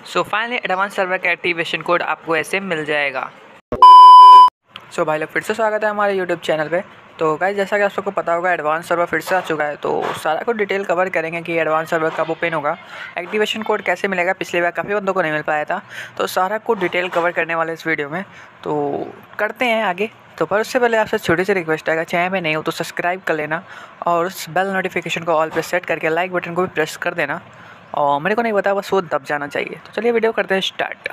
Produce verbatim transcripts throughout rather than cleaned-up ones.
सो finally advance server का activation code आपको ऐसे मिल जाएगा। सो so, भाई लोग फिर से स्वागत है हमारे यूट्यूब चैनल पे। तो गाइस जैसा कि आप सबको पता होगा एडवांस सर्वर फिर से आ चुका है, तो सारा कुछ डिटेल कवर करेंगे कि एडवांस सर्वर कब ओपन होगा, एक्टिवेशन कोड कैसे मिलेगा। पिछली बार काफ़ी बंदों को नहीं मिल पाया था, तो सारा कुछ डिटेल कवर करने वाले इस वीडियो में। तो करते हैं आगे। तो पर उससे पहले आपसे छोटी सी रिक्वेस्ट है, चैनल में नहीं हो तो सब्सक्राइब कर लेना और उस बेल नोटिफिकेशन को ऑल पे सेट करके लाइक बटन को भी प्रेस कर देना। और मेरे को नहीं पता बस वो दब जाना चाहिए। तो चलिए वीडियो करते हैं स्टार्ट।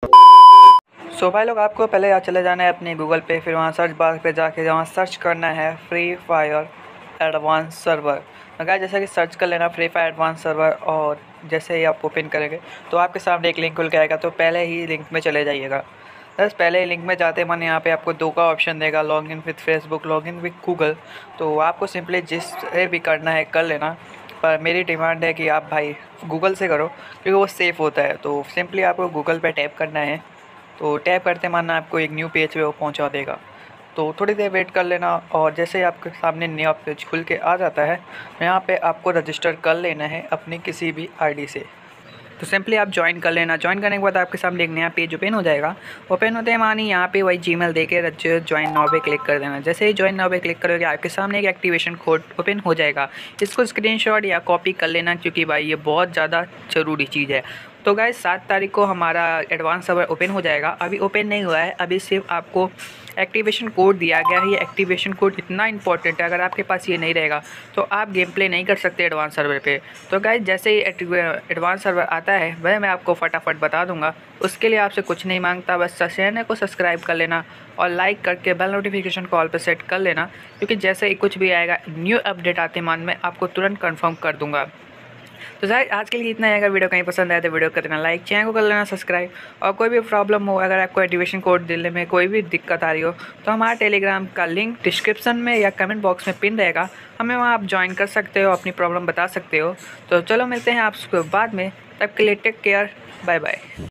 सो भाई लोग आपको पहले यहाँ चले जाना है अपने गूगल पे, फिर वहाँ सर्च बार पे जाके वहाँ सर्च करना है फ्री फायर एडवांस सर्वर। अगर जैसा कि सर्च कर लेना फ्री फायर एडवांस सर्वर, और जैसे ही आप ओपन करेंगे तो आपके सामने एक लिंक खुल के आएगा। तो पहले ही लिंक में चले जाइएगा। बस पहले ही लिंक में जाते मन यहाँ पे आपको दो का ऑप्शन देगा, log in with Facebook, log in with Google. तो आपको सिंपली जिससे भी करना है कर लेना, पर मेरी डिमांड है कि आप भाई गूगल से करो क्योंकि वो सेफ़ होता है। तो सिंपली आपको गूगल पे टैप करना है। तो टैप करते मानना आपको एक न्यू पेज पे वो पहुंचा देगा। तो थोड़ी देर वेट कर लेना, और जैसे ही आपके सामने नया पेज खुल के आ जाता है, यहाँ पे आपको रजिस्टर कर लेना है अपनी किसी भी आईडी से। तो सिंपली आप ज्वाइन कर लेना। ज्वाइन करने के बाद आपके सामने एक नया पेज ओपन हो जाएगा। ओपन होते ही मानी यहाँ पे वही जीमेल देके ज्वाइन नाउ पे क्लिक कर देना। जैसे ही ज्वाइन नाउ पे क्लिक करोगे आपके सामने एक एक्टिवेशन कोड ओपन हो जाएगा। इसको स्क्रीनशॉट या कॉपी कर लेना क्योंकि भाई ये बहुत ज़्यादा ज़रूरी चीज़ है। तो गाइस सात तारीख को हमारा एडवांस सर्वर ओपन हो जाएगा। अभी ओपन नहीं हुआ है, अभी सिर्फ आपको एक्टिवेशन कोड दिया गया है। ये एक्टिवेशन कोड इतना इंपॉर्टेंट है, अगर आपके पास ये नहीं रहेगा तो आप गेम प्ले नहीं कर सकते एडवांस सर्वर पे। तो गाइस जैसे ही एडवांस सर्वर आता है वह मैं आपको फटाफट बता दूंगा। उसके लिए आपसे कुछ नहीं मांगता, बस चैनल को सब्सक्राइब कर लेना और लाइक करके बेल नोटिफिकेशन कॉल पर सेट कर लेना, क्योंकि जैसे ही कुछ भी आएगा न्यू अपडेट आते मान मैं आपको तुरंत कन्फर्म कर दूँगा। तो सर आज के लिए इतना है। अगर वीडियो कहीं पसंद आए तो वीडियो कर देना लाइक, चैनल को कर लेना सब्सक्राइब। और कोई भी प्रॉब्लम हो, अगर आपको एक्टिवेशन कोड देने में कोई भी दिक्कत आ रही हो, तो हमारा टेलीग्राम का लिंक डिस्क्रिप्शन में या कमेंट बॉक्स में पिन रहेगा, हमें वहाँ आप ज्वाइन कर सकते हो, अपनी प्रॉब्लम बता सकते हो। तो चलो मिलते हैं आपको बाद में, तब के लिए टेक केयर, बाय बाय।